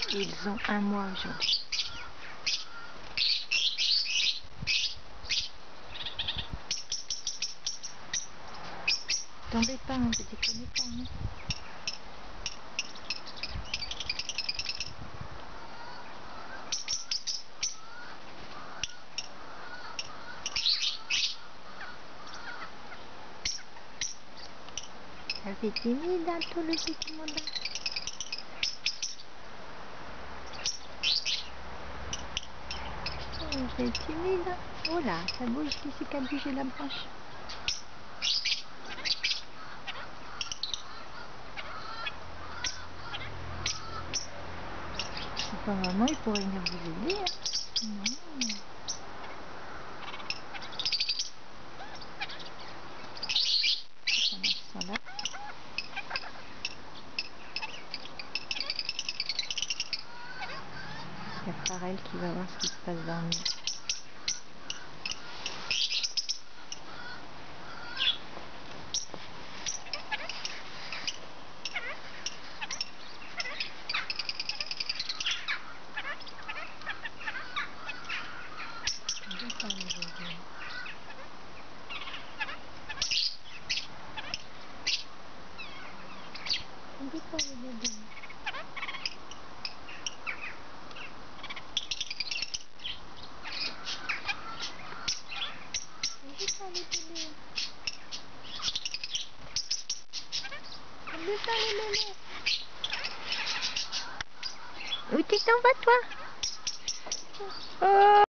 Ils ont un mois aujourd'hui. T'embête pas, hein, je déconne pas. Hein. Ça fait timide, hein, tout le petit monde. C'est timide. Oh là, ça bouge, qui c'est qu'a bougé la branche? Apparemment, il pourrait venir vous aider. Hein. Non. Pendant ce temps-là. Il y a Pharrell qui va voir ce qui se passe dans le... Où tu t'en vas, toi? Oh.